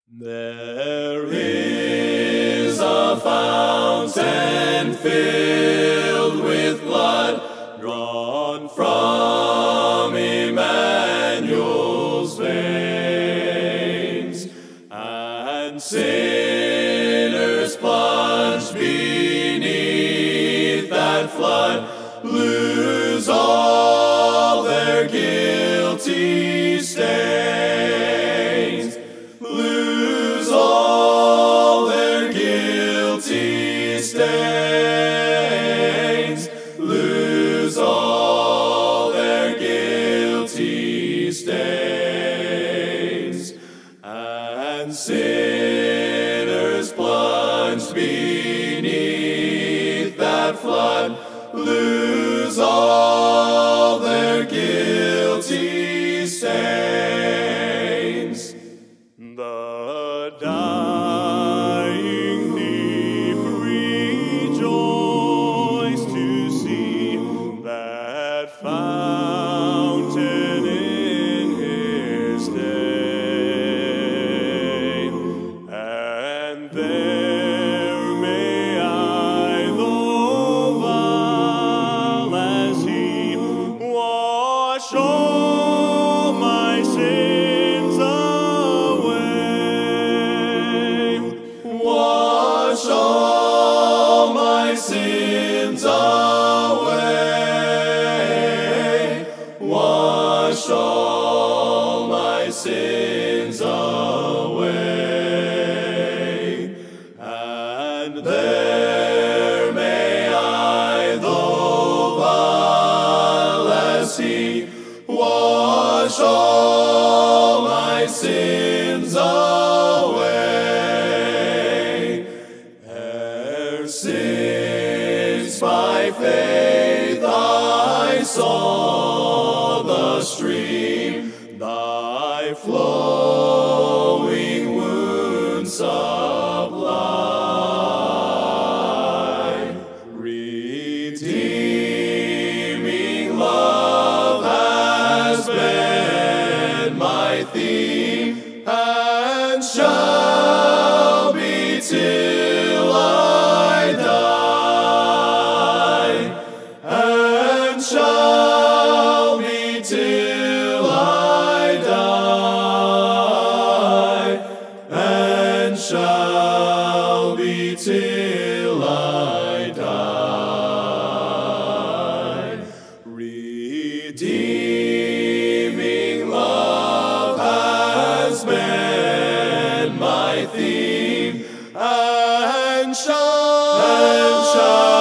There is a fountain filled with blood drawn from Emmanuel's veins, and sinners plunged beneath that flood lose all their guilty stains. Lose all their guilty stains. Lose all their guilty stains. And sinners plunged beneath that flood lose all their guilty stains. The dying thief rejoiced to see that fountain in his day, and there may I, though vile as he, wash all my sins away. Wash all my sins away. Wash all my sins away. And there may I, though vile as he, wash all my sins away. Ere since by faith I saw the stream, thy flowing wounds sublime, redeeming love has been my theme, and shall be till I die, and shall be till I die, and shall be till I die. Redeeming love has been my theme, and shall